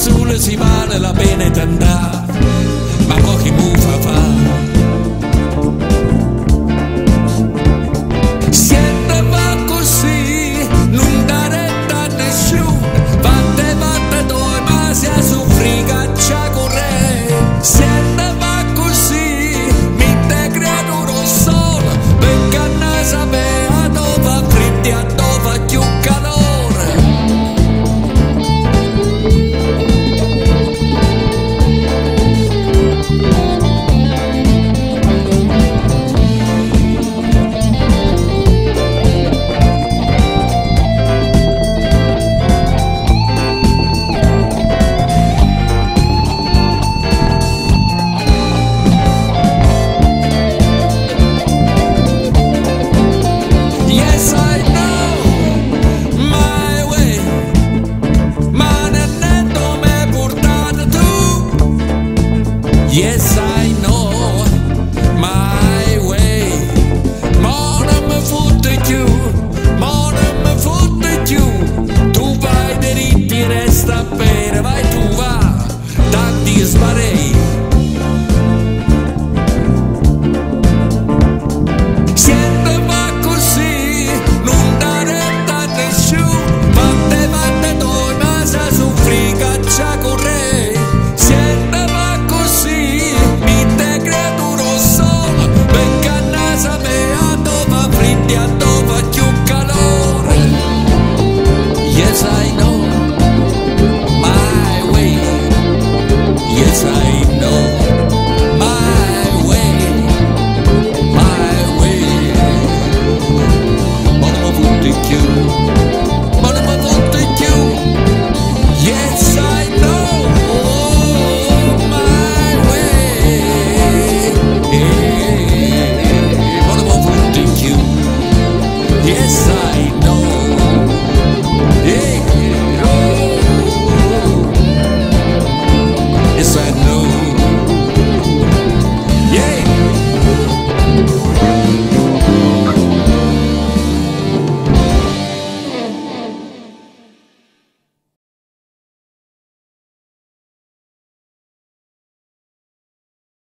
sole si vale la pena di andare, ma pochi mu fa. Siete va così, non dare a nessuno, fatte due ma si soffri caccia corre. Siete va così, mi te credo uno solo, perché non sapeva dove fa freddi a dove fa chiucca.